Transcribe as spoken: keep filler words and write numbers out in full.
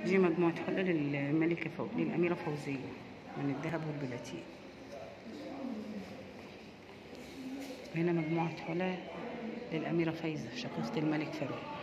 دي مجموعة حلة للملكة فو... للأميرة فوزية من الذهب والبلاتين. هنا مجموعة حلة للأميرة فايزة شقيقة الملك فاروق.